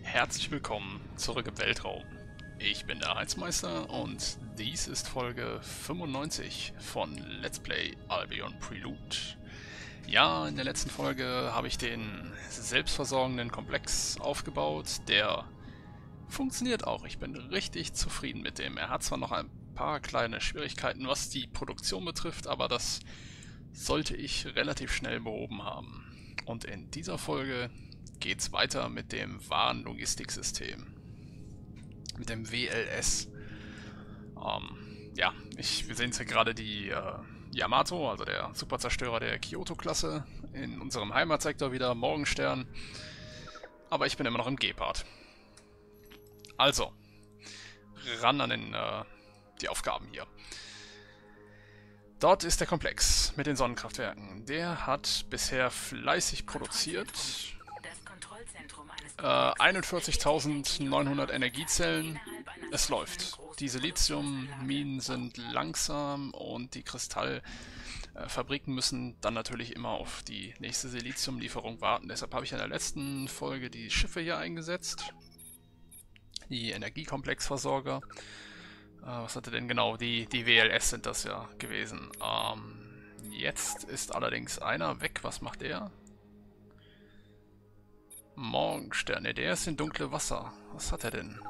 Herzlich willkommen zurück im Weltraum. Ich bin der Heizmeister und dies ist Folge 95 von Let's Play Albion Prelude. Ja, in der letzten Folge habe ich den selbstversorgenden Komplex aufgebaut. Der funktioniert auch. Ich bin richtig zufrieden mit dem. Er hat zwar noch ein paar kleine Schwierigkeiten, was die Produktion betrifft, aber das sollte ich relativ schnell behoben haben. Und in dieser Folge geht's weiter mit dem Warenlogistiksystem. Mit dem WLS. Ja, wir sehen jetzt hier gerade die Yamato, also der Superzerstörer der Kyoto-Klasse, in unserem Heimatsektor wieder, Morgenstern. Aber ich bin immer noch im Gepard. Also, ran an die Aufgaben hier. Dort ist der Komplex mit den Sonnenkraftwerken. Der hat bisher fleißig produziert. 41.900 Energiezellen. Es läuft. Die Siliziumminen sind langsam und die Kristallfabriken müssen dann natürlich immer auf die nächste Siliziumlieferung warten. Deshalb habe ich in der letzten Folge die Schiffe hier eingesetzt. Die Energiekomplexversorger. Was hatte denn genau? Die WLS sind das ja gewesen. Jetzt ist allerdings einer weg. Was macht der? Morgenstern. Ne, der ist in dunkle Wasser. Was hat er denn?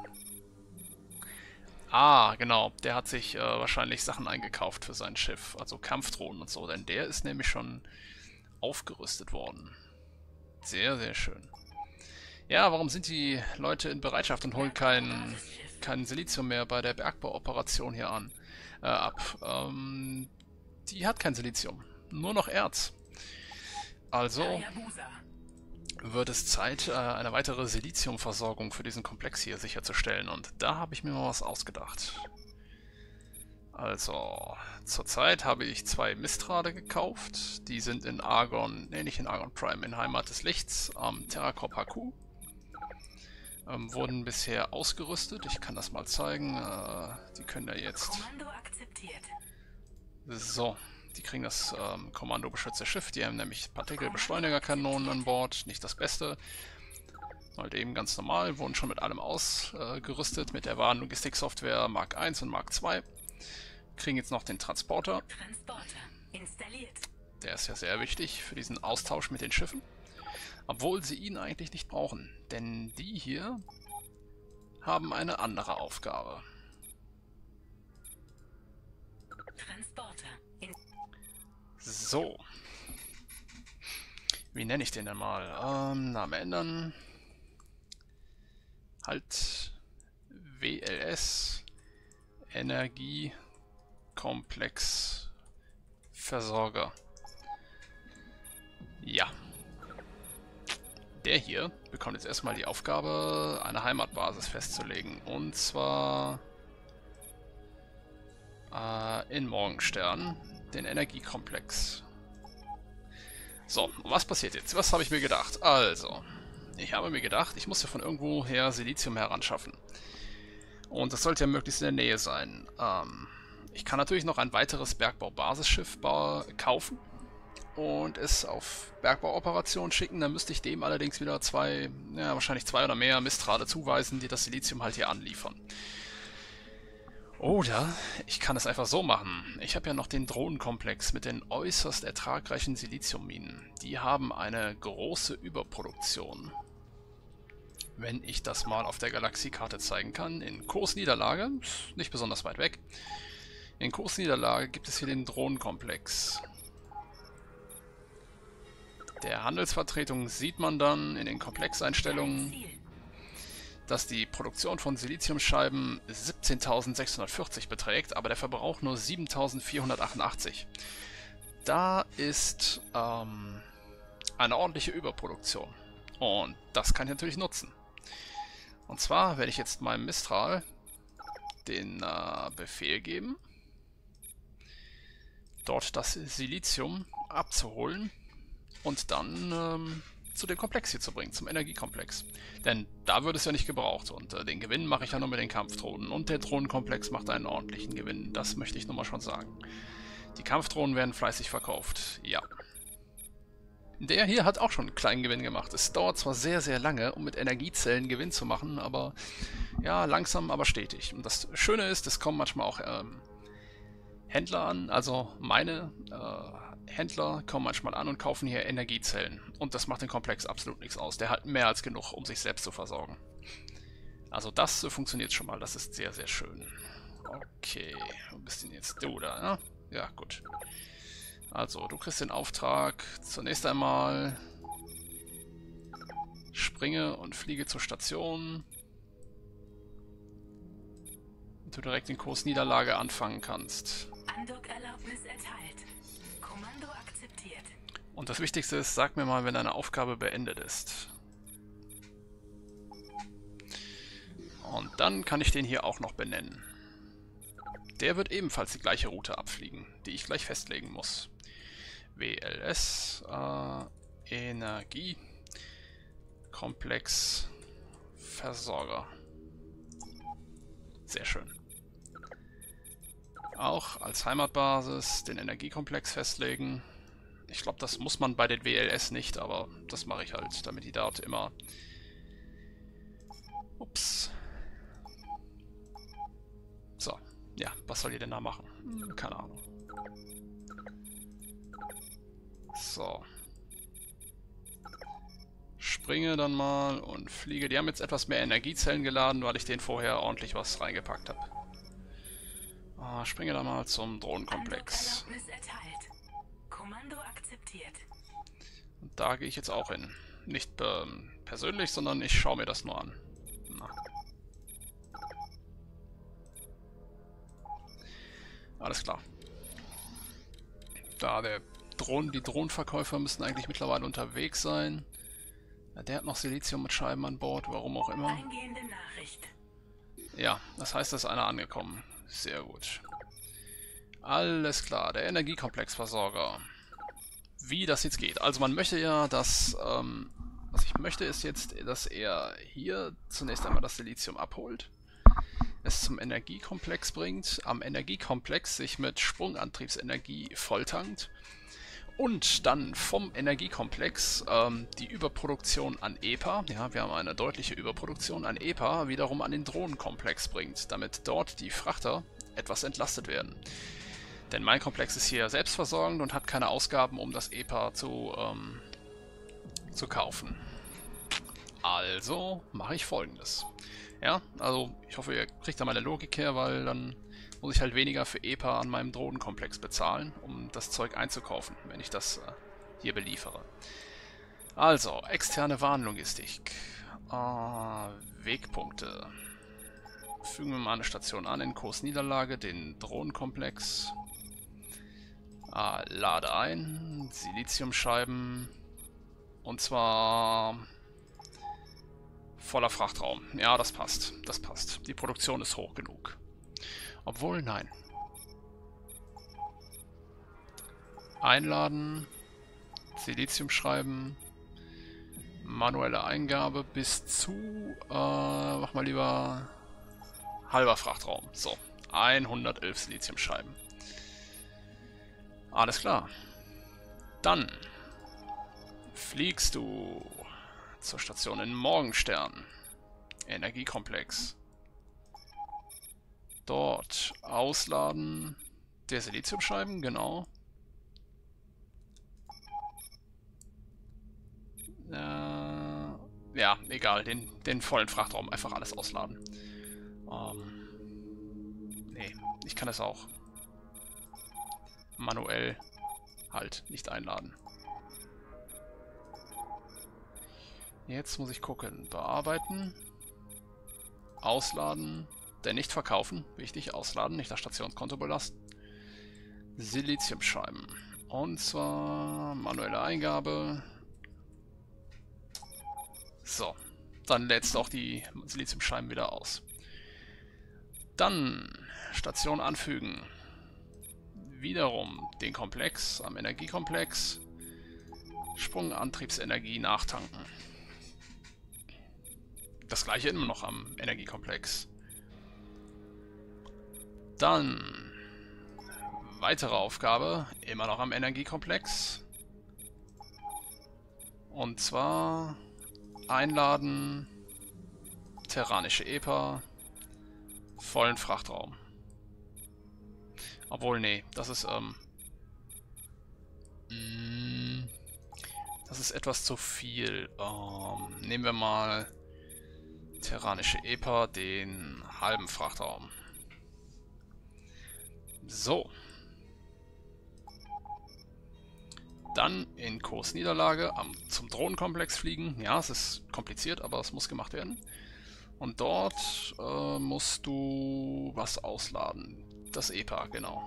Ah, genau. Der hat sich wahrscheinlich Sachen eingekauft für sein Schiff. Also Kampfdrohnen und so. Denn der ist nämlich schon aufgerüstet worden. Sehr, sehr schön. Ja, warum sind die Leute in Bereitschaft und holen kein Silizium mehr bei der Bergbauoperation hier ab? Die hat kein Silizium. Nur noch Erz. Also wird es Zeit, eine weitere Siliziumversorgung für diesen Komplex hier sicherzustellen. Und da habe ich mir mal was ausgedacht. Also, zurzeit habe ich 2 Mistrade gekauft. Die sind in Argon, ne, nicht in Argon Prime, in Heimat des Lichts, am TerraCorp HQ. Wurden bisher ausgerüstet. Ich kann das mal zeigen. Die können ja jetzt... So, die kriegen das kommandobeschützte Schiff. Die haben nämlich Partikelbeschleunigerkanonen an Bord. Nicht das Beste. Halt eben ganz normal. Wurden schon mit allem ausgerüstet. Mit der Warenlogistiksoftware Mark I und Mark II. Kriegen jetzt noch den Transporter. Der ist ja sehr wichtig für diesen Austausch mit den Schiffen. Obwohl sie ihn eigentlich nicht brauchen. Denn die hier haben eine andere Aufgabe. So. Wie nenne ich den denn mal? Name ändern. Halt. WLS. Energiekomplexversorger. Ja. Der hier bekommt jetzt erstmal die Aufgabe, eine Heimatbasis festzulegen. Und zwar in Morgenstern, den Energiekomplex. So, was passiert jetzt? Was habe ich mir gedacht? Also, ich habe mir gedacht, ich muss ja von irgendwo her Silizium heranschaffen. Und das sollte ja möglichst in der Nähe sein. Ich kann natürlich noch ein weiteres Bergbau-Basisschiff kaufen und es auf Bergbauoperationen schicken. Dann müsste ich dem allerdings wieder wahrscheinlich 2 oder mehr Mistrade zuweisen, die das Silizium halt hier anliefern. Oder ich kann es einfach so machen. Ich habe ja noch den Drohnenkomplex mit den äußerst ertragreichen Siliziumminen. Die haben eine große Überproduktion. Wenn ich das mal auf der Galaxiekarte zeigen kann, in Kursniederlage, nicht besonders weit weg, in Kursniederlage gibt es hier den Drohnenkomplex. Der Handelsvertretung sieht man dann in den Komplexeinstellungen, dass die Produktion von Siliziumscheiben 17.640 beträgt, aber der Verbrauch nur 7.488. Da ist eine ordentliche Überproduktion. Und das kann ich natürlich nutzen. Und zwar werde ich jetzt meinem Mistral den Befehl geben, dort das Silizium abzuholen und dann zu dem Komplex hier zu bringen, zum Energiekomplex. Denn da wird es ja nicht gebraucht und den Gewinn mache ich ja nur mit den Kampfdrohnen und der Drohnenkomplex macht einen ordentlichen Gewinn, das möchte ich nur mal schon sagen. Die Kampfdrohnen werden fleißig verkauft, ja. Der hier hat auch schon einen kleinen Gewinn gemacht. Es dauert zwar sehr, sehr lange, um mit Energiezellen Gewinn zu machen, aber ja, langsam, aber stetig. Und das Schöne ist, es kommen manchmal auch Händler an, also meine Händler kommen manchmal an und kaufen hier Energiezellen. Und das macht den Komplex absolut nichts aus. Der hat mehr als genug, um sich selbst zu versorgen. Also das funktioniert schon mal, das ist sehr, sehr schön. Okay, wo bist denn jetzt du da? Ne? Ja, gut. Also, du kriegst den Auftrag. Zunächst einmal springe und fliege zur Station. Und du direkt den Kurs Niederlage anfangen kannst. Andockerlaubnis erteilt. Kommando akzeptiert. Und das Wichtigste ist, sag mir mal, wenn deine Aufgabe beendet ist. Und dann kann ich den hier auch noch benennen. Der wird ebenfalls die gleiche Route abfliegen, die ich gleich festlegen muss. WLS, Energie, Komplex, Versorger. Sehr schön. Auch als Heimatbasis den Energiekomplex festlegen. Ich glaube, das muss man bei den WLS nicht, aber das mache ich halt, damit die dort immer... Ups. So, ja, was soll ihr denn da machen? Keine Ahnung. So. Springe dann mal und fliege. Die haben jetzt etwas mehr Energiezellen geladen, weil ich denen vorher ordentlich was reingepackt habe. Springe dann mal zum Drohnenkomplex. Andockerlaubnis erteilt. Kommando akzeptiert. Und da gehe ich jetzt auch hin. Nicht persönlich, sondern ich schaue mir das nur an. Na. Alles klar. Da die Drohnenverkäufer müssen eigentlich mittlerweile unterwegs sein. Ja, der hat noch Silizium mit Scheiben an Bord, warum auch immer. Eingehende Nachricht. Ja, das heißt, da ist einer angekommen. Sehr gut. Alles klar, der Energiekomplexversorger. Wie das jetzt geht. Also man möchte ja, dass... was ich möchte ist jetzt, dass er hier zunächst einmal das Silizium abholt, es zum Energiekomplex bringt, am Energiekomplex sich mit Sprungantriebsenergie volltankt und dann vom Energiekomplex die Überproduktion an EPA, ja, wir haben eine deutliche Überproduktion an EPA, wiederum an den Drohnenkomplex bringt, damit dort die Frachter etwas entlastet werden. Denn mein Komplex ist hier selbstversorgend und hat keine Ausgaben, um das EPA zu kaufen. Also mache ich Folgendes. Ja, also ich hoffe, ihr kriegt da meine Logik her, weil dann muss ich halt weniger für EPA an meinem Drohnenkomplex bezahlen, um das Zeug einzukaufen, wenn ich das hier beliefere. Also, externe Warenlogistik. Wegpunkte. Fügen wir mal eine Station an in Kurs Niederlage, den Drohnenkomplex. Lade ein, Siliziumscheiben. Und zwar... voller Frachtraum. Ja, das passt. Das passt. Die Produktion ist hoch genug. Obwohl, nein. Einladen. Siliziumschreiben. Manuelle Eingabe bis zu... mach mal lieber... halber Frachtraum. So. 111 Siliziumscheiben. Alles klar. Dann fliegst du zur Station in Morgenstern. Energiekomplex. Dort ausladen der Siliziumscheiben, genau. Ja, egal, den vollen Frachtraum einfach alles ausladen. Nee, ich kann es auch manuell halt nicht einladen. Jetzt muss ich gucken. Bearbeiten. Ausladen. Der nicht verkaufen. Wichtig, ausladen, nicht das Stationskonto belasten. Siliziumscheiben. Und zwar manuelle Eingabe. So. Dann lädst du auch die Siliziumscheiben wieder aus. Dann Station anfügen. Wiederum den Komplex am Energiekomplex. Sprungantriebsenergie nachtanken. Das gleiche immer noch am Energiekomplex. Dann weitere Aufgabe, immer noch am Energiekomplex. Und zwar einladen, terranische EPA, vollen Frachtraum. Obwohl, nee, das ist etwas zu viel. Nehmen wir mal terranische EPA, den halben Frachtraum. So. Dann in Kursniederlage zum Drohnenkomplex fliegen. Ja, es ist kompliziert, aber es muss gemacht werden. Und dort musst du was ausladen. Das EPA, genau.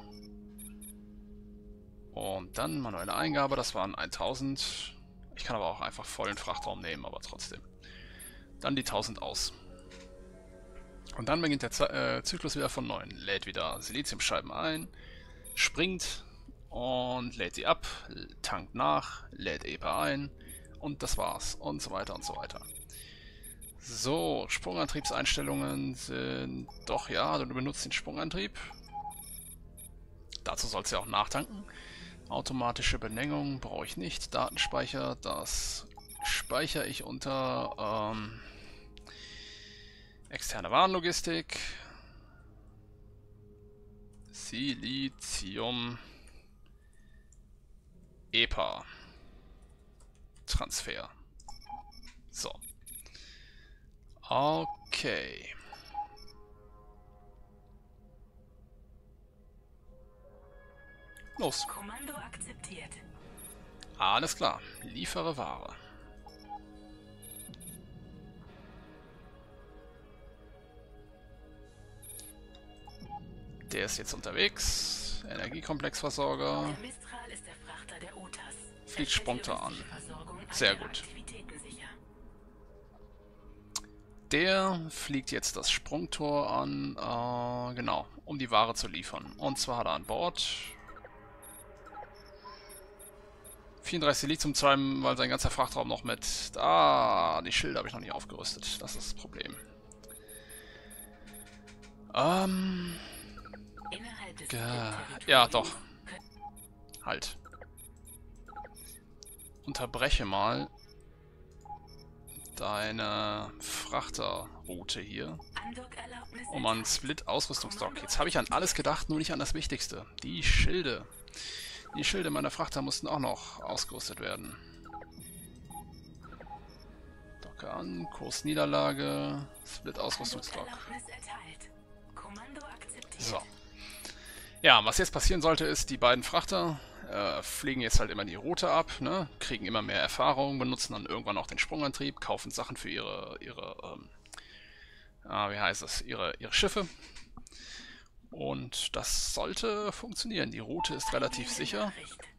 Und dann manuelle Eingabe, das waren 1000. Ich kann aber auch einfach vollen Frachtraum nehmen, aber trotzdem. Dann die 1000 aus. Und dann beginnt der Zyklus wieder von neuem. Lädt wieder Siliziumscheiben ein, springt und lädt sie ab, tankt nach, lädt EPA ein und das war's. Und so weiter und so weiter. So, Sprungantriebseinstellungen sind... Doch, ja, du benutzt den Sprungantrieb. Dazu sollst du ja auch nachtanken. Automatische Benengung brauche ich nicht. Datenspeicher, das speichere ich unter externe Warenlogistik. Silizium EPA Transfer. So. Okay. Los. Kommando akzeptiert. Alles klar. Liefere Ware. Der ist jetzt unterwegs. Energiekomplexversorger. Der Mistral ist der Frachter der Otas. Fliegt Sprungtor an. Sehr gut. Der fliegt jetzt das Sprungtor an, genau, um die Ware zu liefern. Und zwar hat er an Bord 34 Siliziumscheiben, weil sein ganzer Frachtraum noch mit... die Schilde habe ich noch nicht aufgerüstet. Das ist das Problem. Ja, doch. Halt. Unterbreche mal deine Frachterroute hier. Um an Split-Ausrüstungsdock. Jetzt habe ich an alles gedacht, nur nicht an das Wichtigste. Die Schilde. Die Schilde meiner Frachter mussten auch noch ausgerüstet werden. Docke an, Kursniederlage, Split-Ausrüstungsdock. So. Ja, was jetzt passieren sollte, ist, die beiden Frachter fliegen jetzt halt immer die Route ab, ne? Kriegen immer mehr Erfahrung, benutzen dann irgendwann auch den Sprungantrieb, kaufen Sachen für ihre wie heißt es, ihre Schiffe. Und das sollte funktionieren. Die Route ist relativ sicher.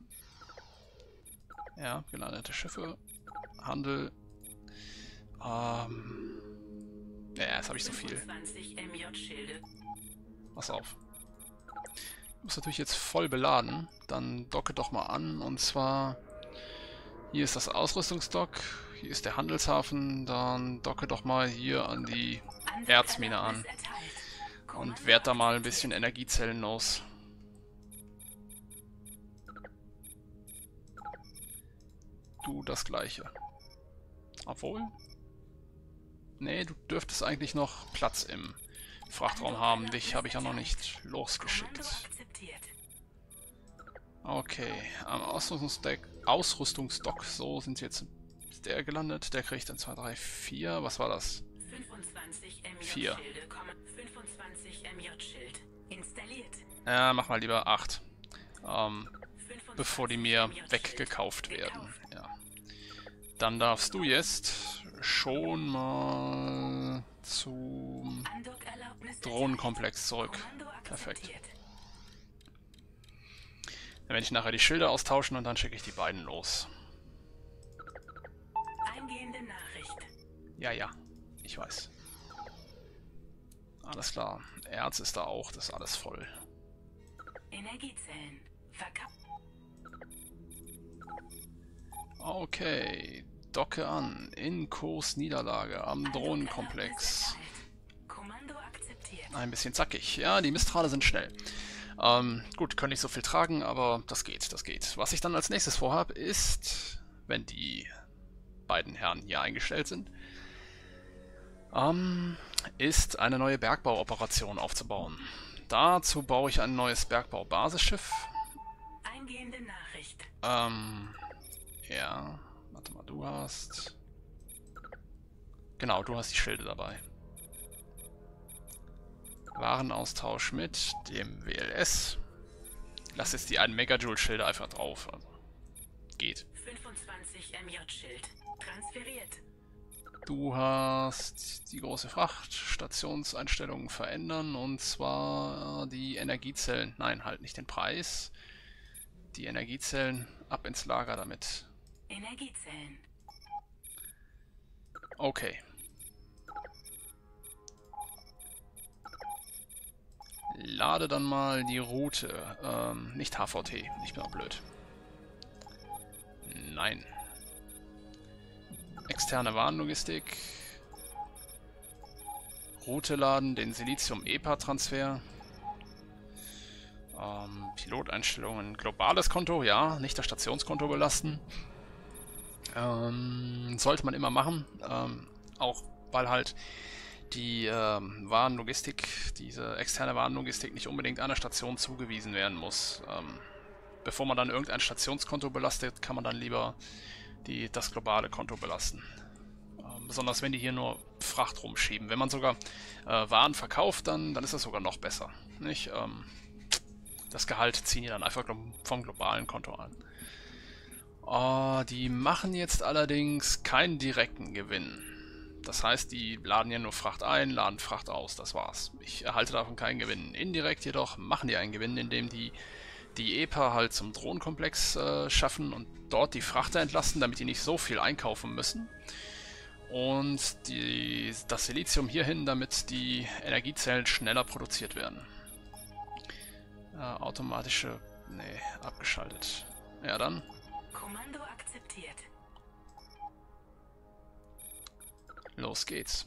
Ja, gelandete Schiffe, Handel. Ja, jetzt habe ich so viel. Pass auf. Ich muss natürlich jetzt voll beladen. Dann docke doch mal an. Und zwar, hier ist das Ausrüstungsdock. Hier ist der Handelshafen. Dann docke doch mal hier an die Erzmine an. Und werd da mal ein bisschen Energiezellen los. Du das gleiche. Obwohl? Nee, du dürftest eigentlich noch Platz im Frachtraum haben. Dich habe ich ja noch nicht losgeschickt. Okay, am Ausrüstungsdock. So sind jetzt... Ist der gelandet? Der kriegt dann 2, 3, 4. Was war das? 4. Ja, mach mal lieber 8. Bevor die mir weggekauft werden. Ja. Dann darfst du jetzt schon mal zum Drohnenkomplex zurück. Perfekt. Dann werde ich nachher die Schilder austauschen und dann schicke ich die beiden los. Ja, ja. Ich weiß. Alles klar. Erz ist da auch. Das ist alles voll. Energiezellen. Okay. Docke an. In Kursniederlage am Drohnenkomplex. Ein bisschen zackig. Ja, die Mistrale sind schnell. Gut, können nicht so viel tragen, aber das geht, das geht. Was ich dann als nächstes vorhabe, ist, wenn die beiden Herren hier eingestellt sind, ist eine neue Bergbauoperation aufzubauen. Dazu baue ich ein neues Bergbau-Basisschiff. Eingehende Nachricht. Ja, warte mal, du hast... Genau, du hast die Schilde dabei. Warenaustausch mit dem WLS. Lass jetzt die 1 Megajoule-Schilde einfach drauf. Also, geht. 25 MJ-Schild. Transferiert. Du hast die große Frachtstationseinstellungen verändern und zwar die Energiezellen. Nein, halt nicht den Preis. Die Energiezellen ab ins Lager damit. Energiezellen. Okay. Lade dann mal die Route. Nicht HVT, ich bin auch blöd. Nein. Externe Warenlogistik. Route laden, den Silizium-EPA-Transfer. Piloteinstellungen, globales Konto, ja, nicht das Stationskonto belasten. Sollte man immer machen, auch weil halt die Warenlogistik, diese externe Warenlogistik nicht unbedingt einer Station zugewiesen werden muss. Bevor man dann irgendein Stationskonto belastet, kann man dann lieber das globale Konto belasten. Besonders wenn die hier nur Fracht rumschieben. Wenn man sogar Waren verkauft, dann ist das sogar noch besser. Nicht? Das Gehalt ziehen die dann einfach vom globalen Konto an. Die machen jetzt allerdings keinen direkten Gewinn. Das heißt, die laden ja nur Fracht ein, laden Fracht aus, das war's. Ich erhalte davon keinen Gewinn. Indirekt jedoch machen die einen Gewinn, indem die EPA halt zum Drohnenkomplex schaffen und dort die Frachter entlasten, damit die nicht so viel einkaufen müssen. Und das Silizium hierhin, damit die Energiezellen schneller produziert werden. Automatische... Nee, abgeschaltet. Ja dann. Kommando akzeptiert. Los geht's.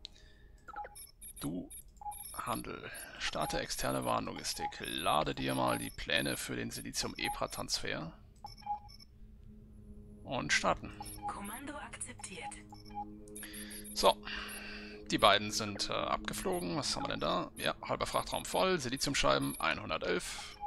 Du, Handel. Starte externe Warenlogistik. Lade dir mal die Pläne für den Silizium-EPA-Transfer. Und starten. Kommando akzeptiert. So. Die beiden sind abgeflogen. Was haben wir denn da? Ja, halber Frachtraum voll. Siliziumscheiben 111.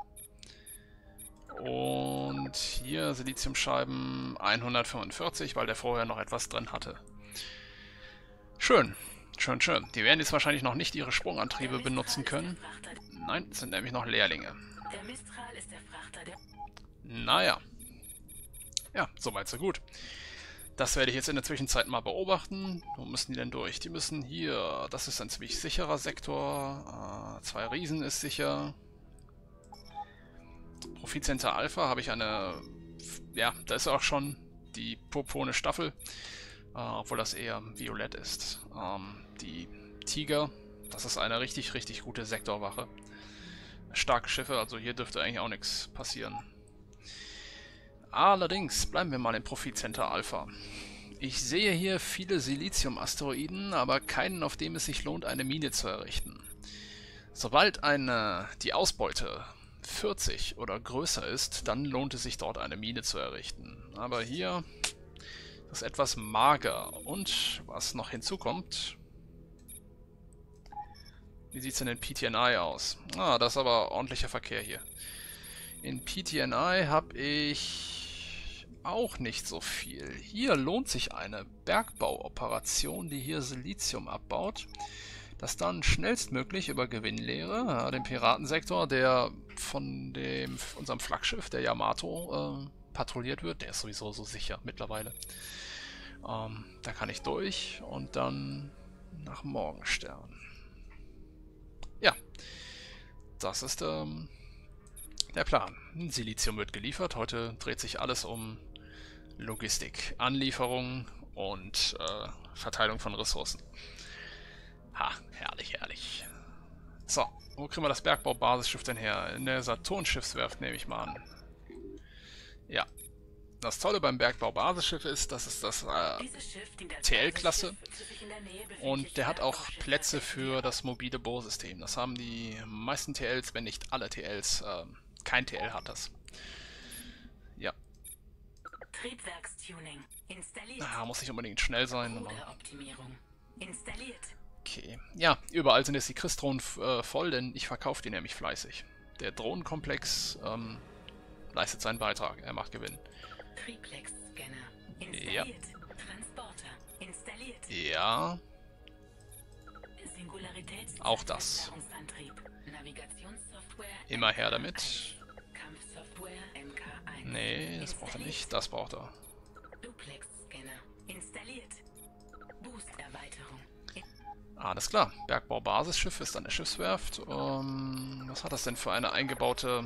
Und hier Siliziumscheiben 145, weil der vorher noch etwas drin hatte. Schön, schön, schön. Die werden jetzt wahrscheinlich noch nicht ihre Sprungantriebe benutzen können. Nein, sind nämlich noch Lehrlinge. Der Mistral ist der Frachter der... Naja. Ja, soweit so gut. Das werde ich jetzt in der Zwischenzeit mal beobachten. Wo müssen die denn durch? Die müssen hier... Das ist ein ziemlich sicherer Sektor. 2 Riesen ist sicher. Profitcenter Alpha habe ich eine... Ja, da ist auch schon die purpurne Staffel. Obwohl das eher violett ist. Die Tiger, das ist eine richtig, richtig gute Sektorwache. Starke Schiffe, also hier dürfte eigentlich auch nichts passieren. Allerdings bleiben wir mal im Profitcenter Alpha. Ich sehe hier viele Silizium-Asteroiden, aber keinen, auf dem es sich lohnt, eine Mine zu errichten. Sobald die Ausbeute 40 oder größer ist, dann lohnt es sich dort eine Mine zu errichten. Aber hier... Das ist etwas mager. Und was noch hinzukommt... Wie sieht es denn in PTNI aus? Das ist aber ordentlicher Verkehr hier. In PTNI habe ich auch nicht so viel. Hier lohnt sich eine Bergbauoperation, die hier Silizium abbaut. Das dann schnellstmöglich über Gewinnlehre, den Piratensektor, der von unserem Flaggschiff, der Yamato, patrouilliert wird. Der ist sowieso so sicher mittlerweile. Da kann ich durch und dann nach Morgenstern. Ja, das ist der Plan. Silizium wird geliefert. Heute dreht sich alles um Logistik, Anlieferung und Verteilung von Ressourcen. Ha, herrlich, herrlich. So, wo kriegen wir das Bergbau-Basisschiff denn her? In der Saturn-Schiffswerft nehme ich mal an. Ja. Das Tolle beim Bergbau-Basisschiff ist, dass es das TL-Klasse und der hat auch Plätze für das mobile Bohrsystem. Das haben die meisten TLs, wenn nicht alle TLs. Kein TL hat das. Ja. Triebwerkstuning. Installiert. Muss nicht unbedingt schnell sein, aber... Ruderoptimierung. Installiert. Okay. Ja, überall sind jetzt die Chris-Drohnen voll, denn ich verkaufe die nämlich fleißig. Der Drohnenkomplex leistet seinen Beitrag. Er macht Gewinn. Triplex-Scanner. Installiert. Ja. Transporter. Installiert. Ja, Singularitäts- auch das. Navigationssoftware. Immer her damit. Kampfsoftware MK1. Nee, das braucht er nicht. Das braucht er. Duplex-Scanner. Installiert. Boost-Erweiterung. Alles klar. Bergbau-Basisschiff ist an der Schiffswerft. Was hat das denn für eine eingebaute...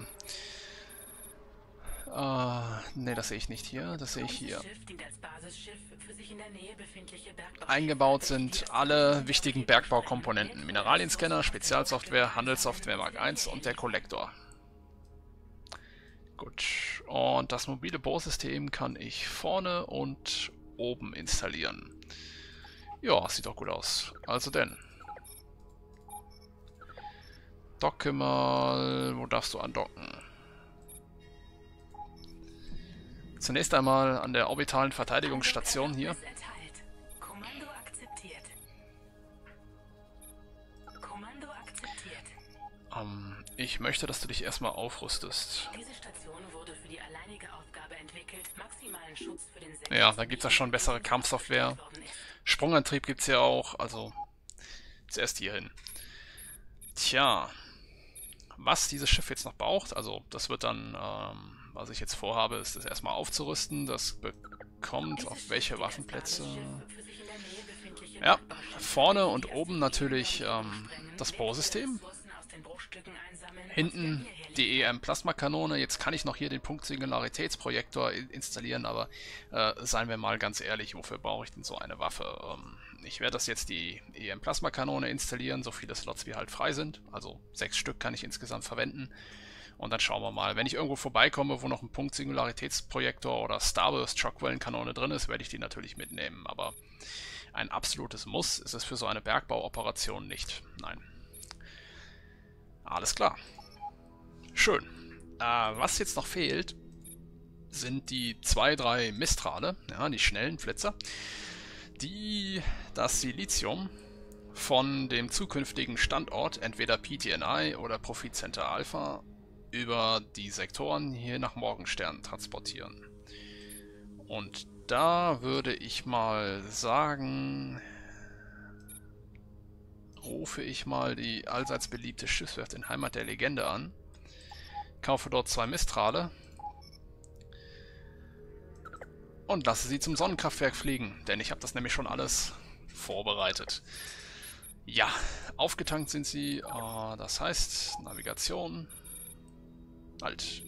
ne, das sehe ich nicht hier. Das sehe ich hier. Dieses Schiff dient als Basisschiff für sich in der Nähe befindliche Bergbauschiffe. Eingebaut sind alle wichtigen Bergbaukomponenten. Mineralienscanner, Spezialsoftware, Handelssoftware Mark I und der Kollektor. Gut. Und das mobile Bohrsystem kann ich vorne und oben installieren. Ja, sieht doch gut aus. Also denn. Docke mal. Wo darfst du andocken? Zunächst einmal an der orbitalen Verteidigungsstation hier. Kommando akzeptiert. Kommando akzeptiert. Ich möchte, dass du dich erstmal aufrüstest. Diese Station wurde für die alleinige Aufgabe entwickelt, maximalen Schutz für den Sektor. Ja, da gibt es schon bessere Kampfsoftware. Sprungantrieb gibt es ja auch, also zuerst hier hin. Tja, was dieses Schiff jetzt noch braucht, also das wird dann, was ich jetzt vorhabe, ist das erstmal aufzurüsten. Das bekommt auf welche Waffenplätze? Ja, vorne und oben natürlich das Bohrsystem. Hinten die EM-Plasmakanone. Jetzt kann ich noch hier den Punkt-Singularitätsprojektor installieren, aber seien wir mal ganz ehrlich, wofür brauche ich denn so eine Waffe? Ich werde das jetzt die EM-Plasmakanone installieren, so viele Slots wie halt frei sind. Also 6 Stück kann ich insgesamt verwenden. Und dann schauen wir mal. Wenn ich irgendwo vorbeikomme, wo noch ein Punkt-Singularitätsprojektor oder Starburst-Schockwellenkanone drin ist, werde ich die natürlich mitnehmen. Aber ein absolutes Muss ist es für so eine Bergbauoperation nicht. Nein. Alles klar. Schön. Was jetzt noch fehlt, sind die 2, 3 Mistrale, ja, die schnellen Flitzer, die das Silizium von dem zukünftigen Standort, entweder PTNI oder Profit Center Alpha, über die Sektoren hier nach Morgenstern transportieren. Und da würde ich mal sagen, rufe ich mal die allseits beliebte Schiffswerft in Heimat der Legende an, kaufe dort 2 Mistrale und lasse sie zum Sonnenkraftwerk fliegen, denn ich habe das nämlich schon alles vorbereitet. Ja, aufgetankt sind sie, das heißt Navigation. Halt.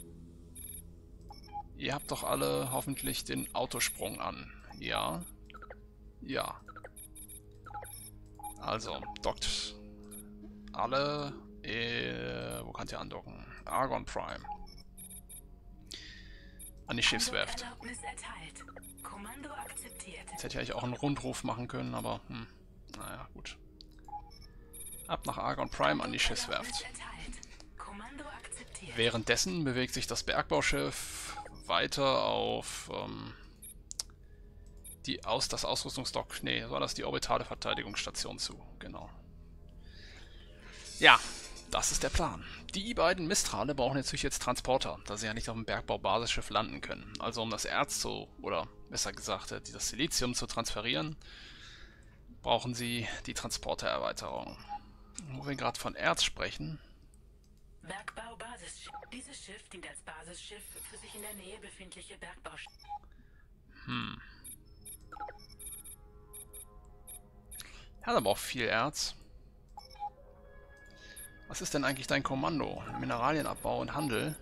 Ihr habt doch alle hoffentlich den Autosprung an. Ja. Ja. Also, dockt alle. Wo könnt ihr andocken? Argon Prime. An die Schiffswerft. Kommando akzeptiert. Jetzt hätte ich eigentlich auch einen Rundruf machen können, aber naja, gut. Ab nach Argon Prime an die Schiffswerft. Währenddessen bewegt sich das Bergbauschiff weiter auf das Ausrüstungsdock. Nee, war das die orbitale Verteidigungsstation zu. Genau. Ja, das ist der Plan. Die beiden Mistrale brauchen natürlich jetzt Transporter, da sie ja nicht auf dem Bergbau-Basisschiff landen können. Also um das Erz oder besser gesagt, das Silizium zu transferieren, brauchen sie die Transportererweiterung. Wo wir gerade von Erz sprechen. Bergbau-Basisschiff. Dieses Schiff dient als Basisschiff für sich in der Nähe befindliche Bergbauschiffe. Hat aber auch viel Erz. Was ist denn eigentlich dein Kommando? Mineralienabbau und Handel.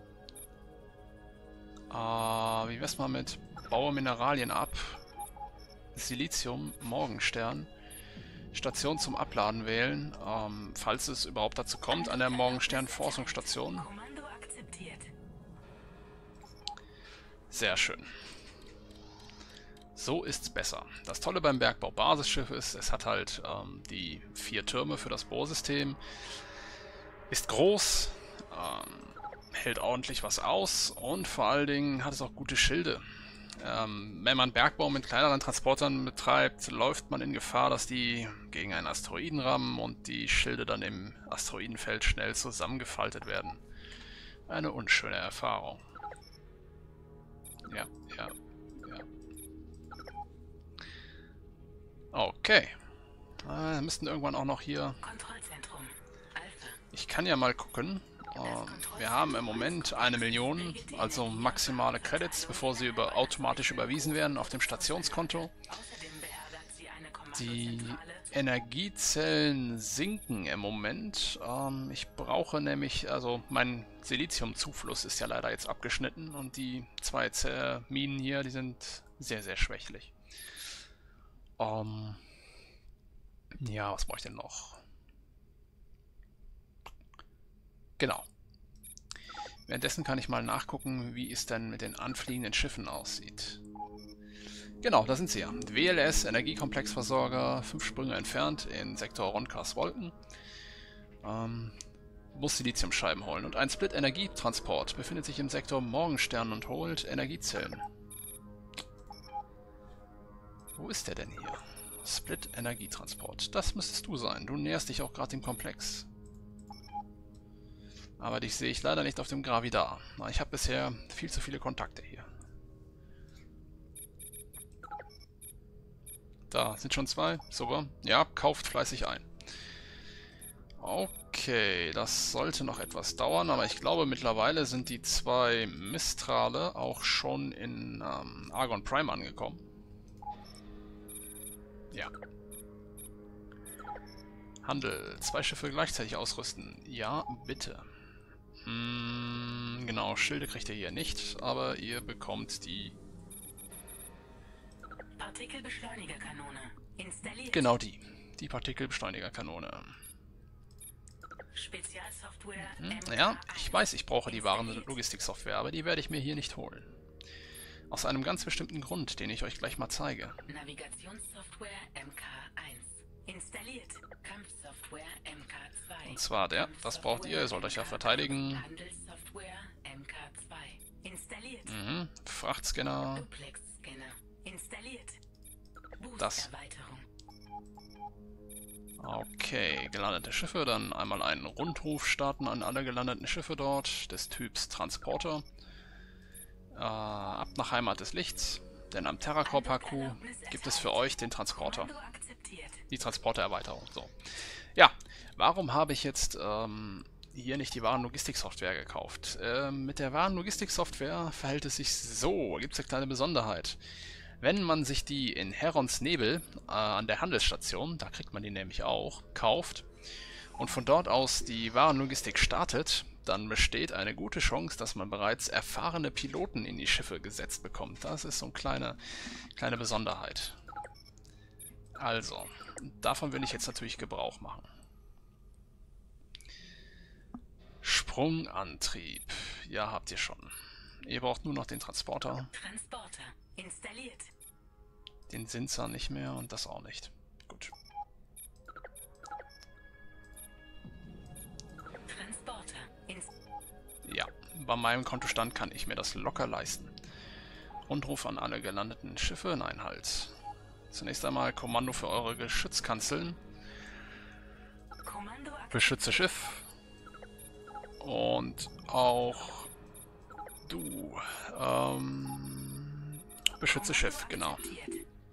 Wie wär's mal mit Baue Mineralien ab, Silizium, Morgenstern, Station zum Abladen wählen, falls es überhaupt dazu kommt, an der Morgenstern-Forschungsstation. Kommando akzeptiert. Sehr schön. So ist's besser. Das Tolle beim Bergbau-Basisschiff ist, es hat halt die 4 Türme für das Bohrsystem, ist groß, hält ordentlich was aus und vor allen Dingen hat es auch gute Schilde. Wenn man Bergbau mit kleineren Transportern betreibt, läuft man in Gefahr, dass die gegen einen Asteroiden rammen und die Schilde dann im Asteroidenfeld schnell zusammengefaltet werden. Eine unschöne Erfahrung. Ja, ja, ja. Okay. Wir müssten irgendwann auch noch hier... Kontrollzentrum. Alpha. Ich kann ja mal gucken. Wir haben im Moment 1 Million, also maximale Credits, bevor sie automatisch überwiesen werden auf dem Stationskonto. Außerdem beherbergt sie eine Die Kommandozentrale. Energiezellen sinken im Moment. Ich brauche nämlich, also mein Siliziumzufluss ist ja leider jetzt abgeschnitten und die 2 Minen hier, die sind sehr, sehr schwächlich. Ja, was brauche ich denn noch? Genau. Währenddessen kann ich mal nachgucken, wie es denn mit den anfliegenden Schiffen aussieht. Genau, da sind sie ja. WLS, Energiekomplexversorger, 5 Sprünge entfernt in Sektor Ronkas-Wolken. Muss Siliziumscheiben holen. Und ein Split-Energietransport befindet sich im Sektor Morgenstern und holt Energiezellen. Wo ist der denn hier? Split-Energietransport. Das müsstest du sein. Du näherst dich auch gerade dem Komplex. Aber dich sehe ich leider nicht auf dem Gravidar. Ich habe bisher viel zu viele Kontakte hier. Da sind schon 2. Super. Ja, kauft fleißig ein. Okay, das sollte noch etwas dauern, aber ich glaube mittlerweile sind die 2 Mistrale auch schon in Argon Prime angekommen. Ja. Handel. 2 Schiffe gleichzeitig ausrüsten. Ja, bitte. Genau, Schilde kriegt ihr hier nicht, aber ihr bekommt die... Partikelbeschleunigerkanone. Installiert. Genau die. Die Partikelbeschleunigerkanone. Spezialsoftware. Ja, ich weiß, ich brauche die Waren-Logistik-Software, aber die werde ich mir hier nicht holen. Aus einem ganz bestimmten Grund, den ich euch gleich mal zeige. Navigationssoftware MK1. Installiert. Kampfsoftware MK2. Und zwar das braucht ihr sollt euch ja verteidigen. Handelssoftware MK2. Installiert. Frachtscanner. Duplex-Scanner. Installiert. Das. Boosterweiterung. Okay, gelandete Schiffe. Dann einmal einen Rundruf starten an alle gelandeten Schiffe dort, des Typs Transporter. Ab nach Heimat des Lichts, denn am TerraCorp-HQ gibt es für euch den Transporter. Kommando akzeptiert. Die Transportererweiterung. So. Ja, warum habe ich jetzt hier nicht die Warenlogistik-Software gekauft? Mit der Warenlogistik-Software verhält es sich so, gibt es eine kleine Besonderheit. Wenn man sich die in Herons Nebel an der Handelsstation, da kriegt man die nämlich auch, kauft und von dort aus die Warenlogistik startet, dann besteht eine gute Chance, dass man bereits erfahrene Piloten in die Schiffe gesetzt bekommt. Das ist so eine kleine Besonderheit. Also, davon will ich jetzt natürlich Gebrauch machen. Sprungantrieb. Ja, habt ihr schon. Ihr braucht nur noch den Transporter. Transporter. Installiert. Den Sinzer nicht mehr und das auch nicht. Gut. Transporter. Ja, bei meinem Kontostand kann ich mir das locker leisten. Rundruf an alle gelandeten Schiffe. Nein, halt. Zunächst einmal Kommando für eure Geschützkanzeln. Kommando Beschütze Schiff. Und auch du. Beschütze Schiff, genau. akzeptiert.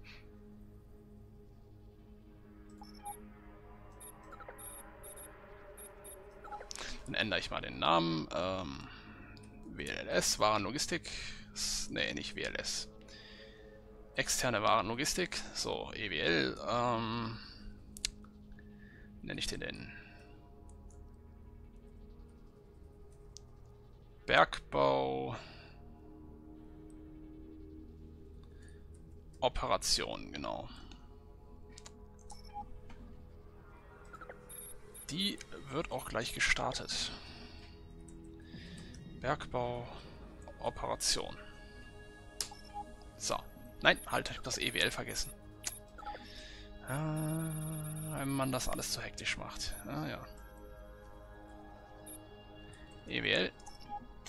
Dann ändere ich mal den Namen. WLS, Warenlogistik. Nee, nicht WLS. Externe Warenlogistik. So, EWL. Wie nenne ich den denn? Bergbau. Operation, genau. Die wird auch gleich gestartet. Bergbau, Operation. So. Nein, halt, ich habe das EWL vergessen. Wenn man das alles zu hektisch macht. Ah ja. EWL.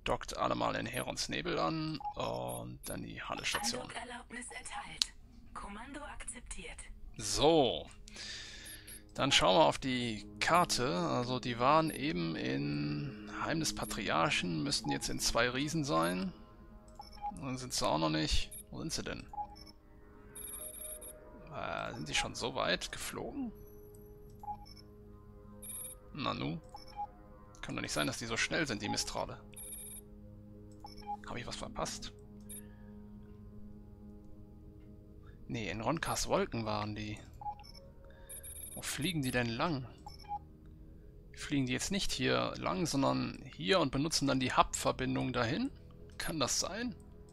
Dockt alle mal in Herons Nebel an und dann die Handelsstation. Andockerlaubnis erteilt. Kommando akzeptiert. So. Dann schauen wir auf die Karte. Also die waren eben in Heim des Patriarchen, müssten jetzt in 2 Riesen sein. Dann sind sie auch noch nicht. Wo sind sie denn? Sind die schon so weit geflogen? Nanu. Kann doch nicht sein, dass die so schnell sind, die Mistrale. Habe ich was verpasst? Nee, in Ronkas Wolken waren die. Wo fliegen die denn lang? Fliegen die jetzt nicht hier lang, sondern hier und benutzen dann die Hub-Verbindung dahin? Kann das sein?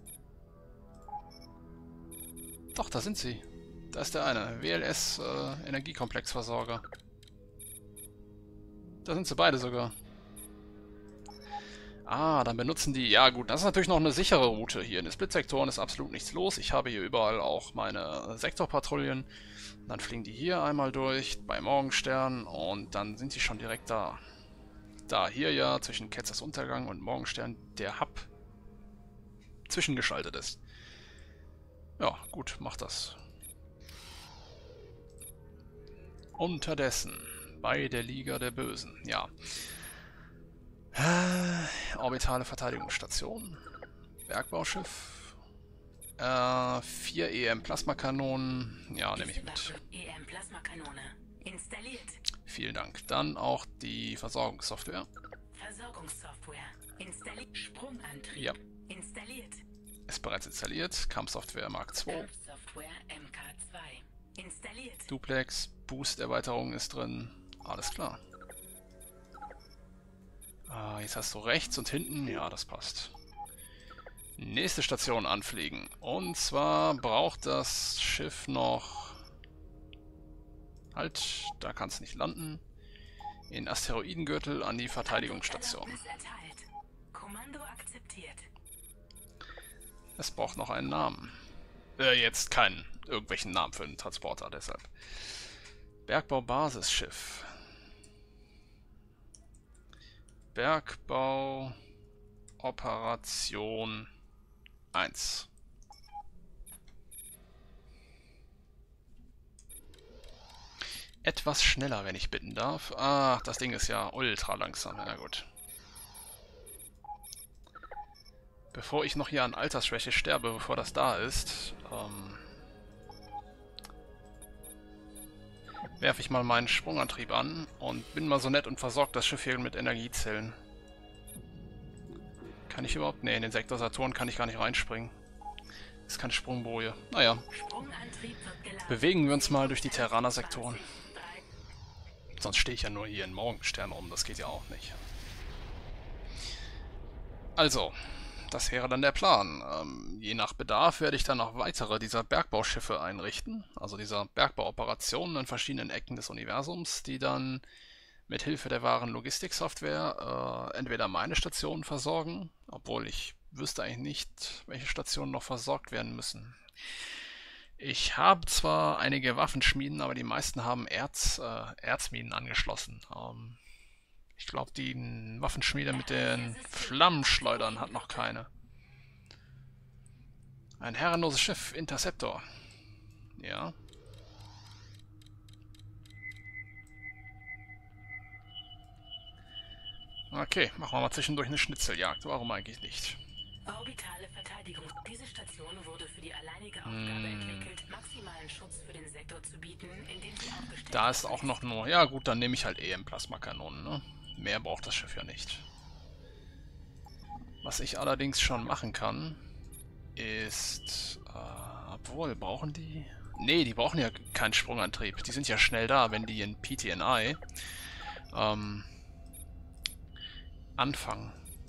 Doch, da sind sie. Da ist der eine. WLS Energiekomplexversorger. Da sind sie beide sogar. Ah, dann benutzen die... Ja gut, das ist natürlich noch eine sichere Route. Hier in den Split-Sektoren ist absolut nichts los. Ich habe hier überall auch meine Sektorpatrouillen. Dann fliegen die hier einmal durch, bei Morgenstern. Und dann sind sie schon direkt da. Da, hier ja, zwischen Ketzers Untergang und Morgenstern, der Hub zwischengeschaltet ist. Ja, gut, macht das. Unterdessen, bei der Liga der Bösen, ja. Orbitale Verteidigungsstation. Bergbauschiff. 4 EM-Plasmakanonen. Ja, nehme ich mit. EM-Plasmakanone installiert. Vielen Dank. Dann auch die Versorgungssoftware. Versorgungssoftware installiert. Sprungantrieb Ja. installiert. Ist bereits installiert. Kampfsoftware Mark II. Kampfsoftware MK2 installiert. Duplex. Boost-Erweiterung ist drin. Alles klar. Jetzt hast du rechts und hinten. Ja, das passt. Nächste Station anfliegen. Und zwar braucht das Schiff noch... Halt, da kann es nicht landen. In Asteroidengürtel an die Verteidigungsstation. Erlaubnis erteilt. Kommando akzeptiert. Es braucht noch einen Namen. Jetzt keinen irgendwelchen Namen für einen Transporter, deshalb. Bergbau-Basisschiff. Bergbau Operation 1. Etwas schneller, wenn ich bitten darf. Ach, das Ding ist ja ultra langsam. Na gut. Bevor ich noch hier an Altersschwäche sterbe, bevor das da ist, werfe ich mal meinen Sprungantrieb an und bin mal so nett und versorge das Schiff hier mit Energiezellen. Kann ich überhaupt? Ne, in den Sektor Saturn kann ich gar nicht reinspringen. Ist keine Sprungboje. Naja. Sprungantrieb wird geladen. Bewegen wir uns mal durch die Terraner-Sektoren. Sonst stehe ich ja nur hier in Morgenstern rum. Das geht ja auch nicht. Also, das wäre dann der Plan. Je nach Bedarf werde ich dann noch weitere dieser Bergbauschiffe einrichten. Also dieser Bergbauoperationen in verschiedenen Ecken des Universums, die dann mit Hilfe der wahren Logistiksoftware entweder meine Stationen versorgen, obwohl ich wüsste eigentlich nicht, welche Stationen noch versorgt werden müssen. Ich habe zwar einige Waffenschmieden, aber die meisten haben Erzminen angeschlossen. Ich glaube, die Waffenschmiede mit den Flammenschleudern hat noch keine. Ein herrenloses Schiff, Interceptor. Ja. Okay, machen wir mal zwischendurch eine Schnitzeljagd. Warum eigentlich nicht? Orbitale Verteidigung. Diese Station wurde für die alleinige Aufgabe entwickelt, maximalen Schutz für den Sektor zu bieten, indem sie aufgestellt Da ist auch noch nur... Ja gut, dann nehme ich halt EM-Plasmakanonen, ne? Mehr braucht das Schiff ja nicht. Was ich allerdings schon machen kann, ist... obwohl, brauchen die... Nee, die brauchen ja keinen Sprungantrieb. Die sind ja schnell da, wenn die in PTNI anfangen.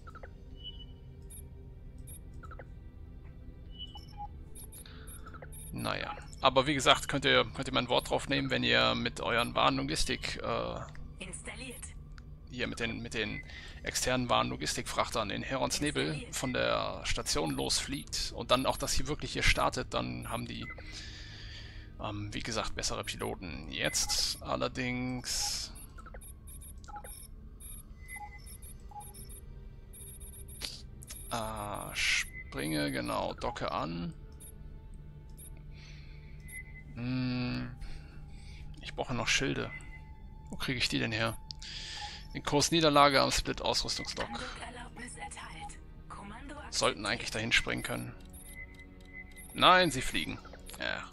Naja, aber wie gesagt, könnt ihr mein Wort drauf nehmen, wenn ihr mit euren Warenlogistik installiert. hier mit den externen Warenlogistikfrachtern in Herons Nebel von der Station losfliegt und dann auch das hier wirklich hier startet, dann haben die, wie gesagt, bessere Piloten. Jetzt allerdings... Springe, genau, docke an. Ich brauche noch Schilde. Wo kriege ich die denn her? In Kurs Niederlage am Split Ausrüstungsdock. Sollten eigentlich dahin springen können. Nein, sie fliegen. Ja.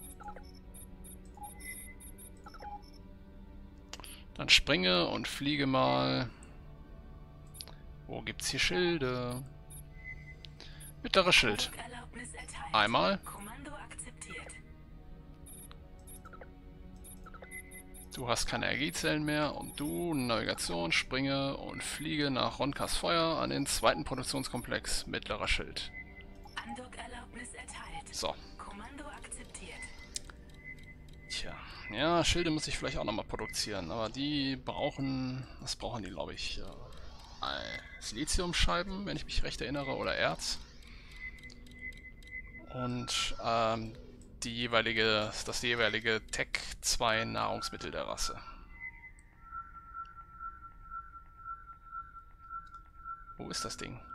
Dann springe und fliege mal. Wo gibt's hier Schilde? Mittleres Schild. Einmal. Du hast keine Energiezellen mehr und du, Navigation, springe und fliege nach Ronkas Feuer an den zweiten Produktionskomplex, mittlerer Schild. So. Tja, ja, Schilde muss ich vielleicht auch nochmal produzieren, aber die brauchen, was brauchen die, glaube ich, Siliziumscheiben, wenn ich mich recht erinnere, oder Erz. Und das jeweilige Tech 2 Nahrungsmittel der Rasse. Wo ist das Ding?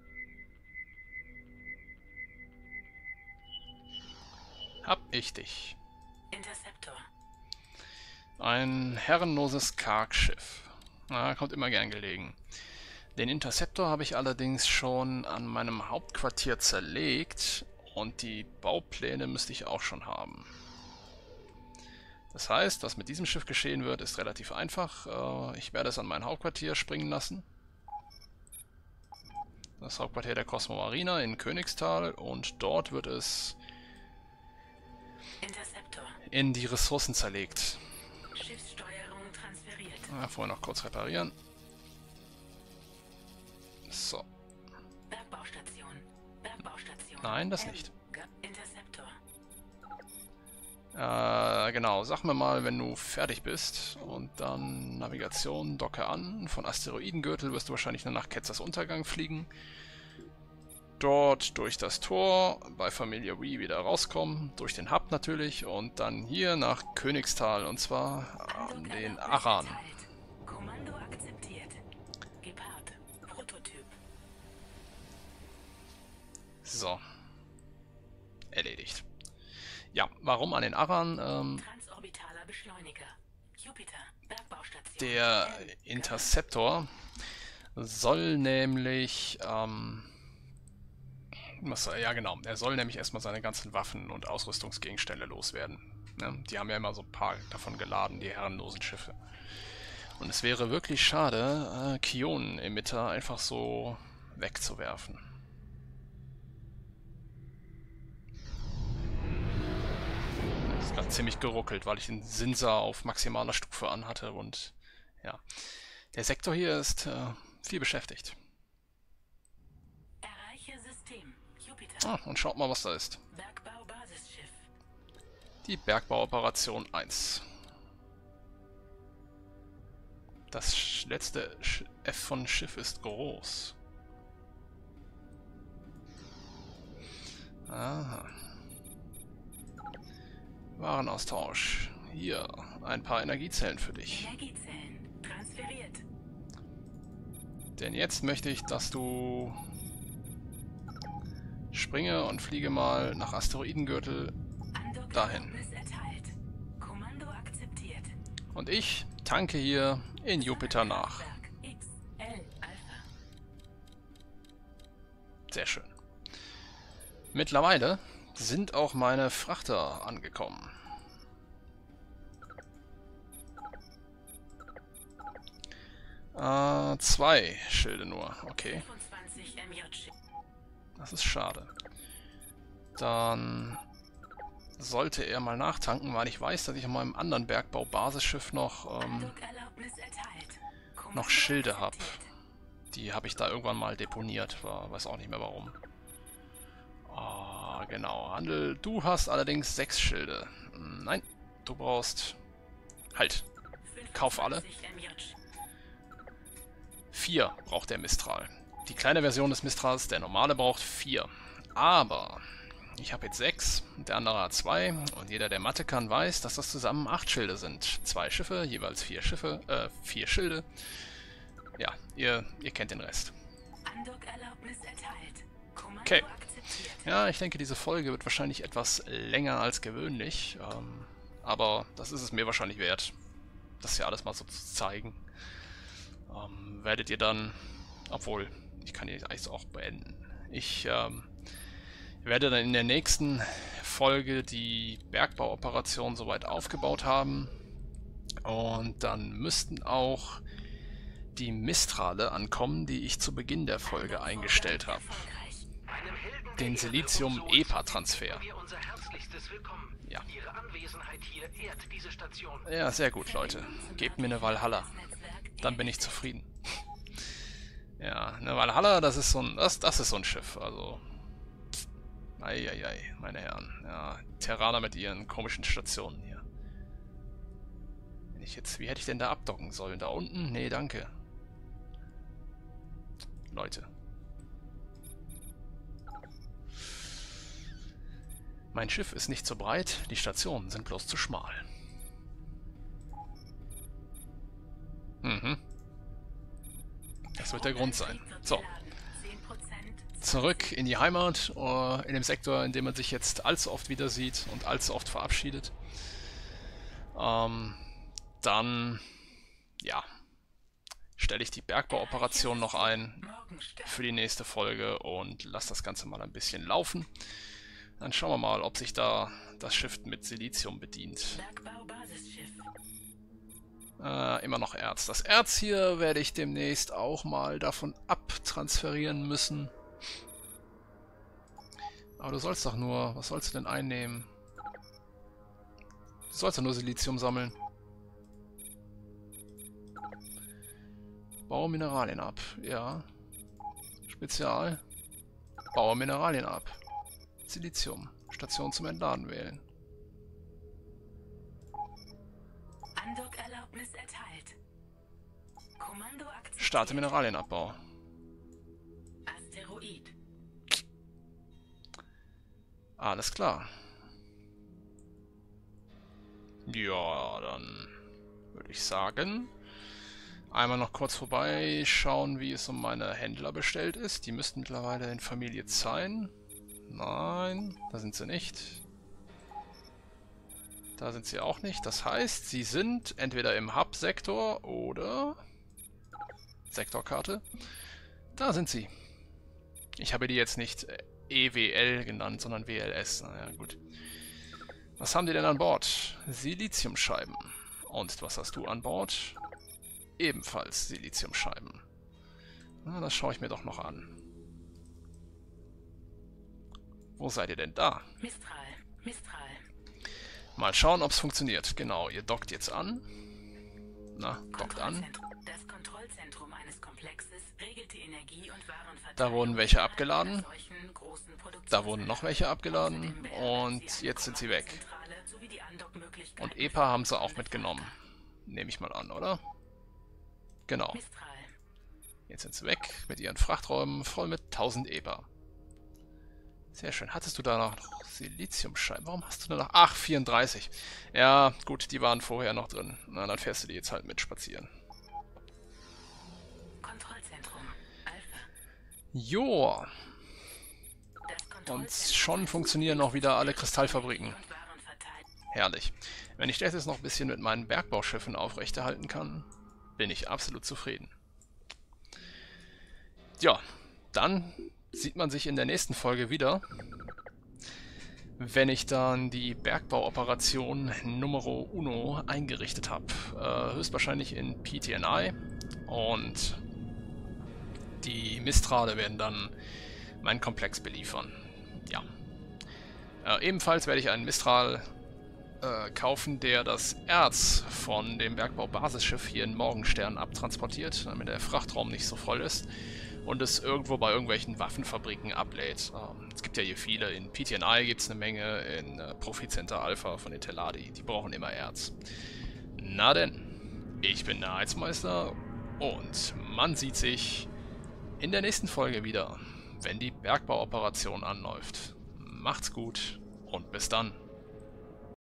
Hab ich dich. Interceptor. Ein herrenloses Kargschiff. Na, kommt immer gern gelegen. Den Interceptor habe ich allerdings schon an meinem Hauptquartier zerlegt. Und die Baupläne müsste ich auch schon haben. Das heißt, was mit diesem Schiff geschehen wird, ist relativ einfach. Ich werde es an mein Hauptquartier springen lassen. Das Hauptquartier der Cosmo Marina in Königstal. Und dort wird es in die Ressourcen zerlegt. Schiffssteuerung transferiert. Vorher noch kurz reparieren. So. Bergbaustation. Bergbaustation. Nein, das nicht. Interceptor. Genau, sag mir mal, wenn du fertig bist. Und dann Navigation, docke an. Von Asteroidengürtel wirst du wahrscheinlich nur nach Ketzers Untergang fliegen. Dort durch das Tor bei Familie Wee wieder rauskommen. Durch den Hub natürlich. Und dann hier nach Königstal. Und zwar an den Aran. Kommando akzeptiert. Gepard. Prototyp. So. Erledigt. Ja, warum an den Aran? Transorbitaler Beschleuniger. Jupiter. Bergbaustation. Der Interceptor soll nämlich, ja genau, er soll nämlich erstmal seine ganzen Waffen und Ausrüstungsgegenstände loswerden. Ne? Die haben ja immer so ein paar davon geladen, die herrenlosen Schiffe. Und es wäre wirklich schade, Kionen-Emitter einfach so wegzuwerfen. Das ist gerade ziemlich geruckelt, weil ich den Sinsa auf maximaler Stufe anhatte und ja. Der Sektor hier ist viel beschäftigt. Erreiche System. Jupiter. Ah, und schaut mal, was da ist. Bergbau-Basisschiff. Die Bergbauoperation 1. Das letzte F von Schiff ist groß. Aha. Warenaustausch. Hier, ein paar Energiezellen für dich. Energiezellen. Transferiert. Denn jetzt möchte ich, dass du springe und fliege mal nach Asteroidengürtel dahin. Erteilt. Kommando akzeptiert. Und ich tanke hier in Jupiter nach. XL Alpha. Sehr schön. Mittlerweile sind auch meine Frachter angekommen. Zwei Schilde nur, okay. 25 MJ. Das ist schade. Dann sollte er mal nachtanken, weil ich weiß, dass ich an meinem anderen Bergbau-Basisschiff noch Schilde habe. Die habe ich da irgendwann mal deponiert, weiß auch nicht mehr warum. Ah, genau. Handel, du hast allerdings 6 Schilde. Nein, du brauchst... Halt. Kauf alle. 4 braucht der Mistral. Die kleine Version des Mistrals, der normale, braucht 4. Aber ich habe jetzt 6, der andere hat 2 und jeder, der Mathe kann, weiß, dass das zusammen 8 Schilde sind. 2 Schiffe, jeweils 4 Schilde. Ja, ihr kennt den Rest. Okay. Ja, ich denke, diese Folge wird wahrscheinlich etwas länger als gewöhnlich. Aber das ist es mir wahrscheinlich wert, das hier alles mal so zu zeigen. Werdet ihr dann... Obwohl, ich kann hier eigentlich auch beenden. Ich werde dann in der nächsten Folge die Bergbauoperation soweit aufgebaut haben. Und dann müssten auch die Mistrale ankommen, die ich zu Beginn der Folge eingestellt habe. Den Silizium-EPA-Transfer. Ja. Ja, sehr gut, Leute. Gebt mir eine Valhalla. Dann bin ich zufrieden. Ja, eine Valhalla, das ist so ein Schiff, also... Eieiei, meine Herren. Ja, Terraner mit ihren komischen Stationen hier. Wenn ich jetzt... Wie hätte ich denn da abdocken sollen? Da unten? Nee, danke. Leute. Mein Schiff ist nicht so breit, die Stationen sind bloß zu schmal. Das wird der Grund sein. So. Zurück in die Heimat, in dem Sektor, in dem man sich jetzt allzu oft wieder sieht und allzu oft verabschiedet. Dann, ja, stelle ich die Bergbauoperation noch ein für die nächste Folge und lasse das Ganze mal ein bisschen laufen. Dann schauen wir mal, ob sich da das Schiff mit Silizium bedient. Immer noch Erz. Das Erz hier werde ich demnächst auch mal davon abtransferieren müssen. Aber du sollst doch nur... Was sollst du denn einnehmen? Du sollst ja nur Silizium sammeln. Baue Mineralien ab. Ja. Spezial. Baue Mineralien ab. Silizium. Station zum Entladen wählen. Andock-Erlaubnis erteilt. Kommando aktiviert. Starte Mineralienabbau. Asteroid. Alles klar. Ja, dann würde ich sagen, einmal noch kurz vorbeischauen, wie es um meine Händler bestellt ist. Die müssten mittlerweile in Familie sein. Nein, da sind sie nicht. Da sind sie auch nicht. Das heißt, sie sind entweder im Hub-Sektor oder... Sektorkarte. Da sind sie. Ich habe die jetzt nicht EWL genannt, sondern WLS. Naja, gut. Was haben die denn an Bord? Siliziumscheiben. Und was hast du an Bord? Ebenfalls Siliziumscheiben. Na, das schaue ich mir doch noch an. Wo seid ihr denn da? Mistral. Mal schauen, ob es funktioniert. Genau, ihr dockt jetzt an. Na, dockt an. Das Kontrollzentrum eines Komplexes regelt die Energie- und Warenverteilung. Da wurden welche abgeladen. Da wurden noch welche abgeladen. Und jetzt sind sie weg. Und EPA haben sie auch mitgenommen. Nehme ich mal an, oder? Genau. Jetzt sind sie weg mit ihren Frachträumen voll mit 1000 EPA. Sehr schön. Hattest du da noch Siliziumscheiben? Warum hast du da noch... Ach, 34. Ja, gut, die waren vorher noch drin. Na, dann fährst du die jetzt halt mit spazieren. Kontrollzentrum Alpha. Joa. Und schon funktionieren auch wieder alle Kristallfabriken. Herrlich. Wenn ich das jetzt noch ein bisschen mit meinen Bergbauschiffen aufrechterhalten kann, bin ich absolut zufrieden. Ja, dann sieht man sich in der nächsten Folge wieder, wenn ich dann die Bergbauoperation Numero Uno eingerichtet habe. Höchstwahrscheinlich in PTNI, und die Mistrale werden dann meinen Komplex beliefern. Ja. Ebenfalls werde ich einen Mistral kaufen, der das Erz von dem Bergbau-Basisschiff hier in Morgenstern abtransportiert, damit der Frachtraum nicht so voll ist und es irgendwo bei irgendwelchen Waffenfabriken ablädt. Es gibt ja hier viele. In PTNI gibt es eine Menge, in Profitcenter Alpha von den Teladi. Die brauchen immer Erz. Na denn, ich bin der Heizmeister und man sieht sich in der nächsten Folge wieder, wenn die Bergbauoperation anläuft. Macht's gut und bis dann.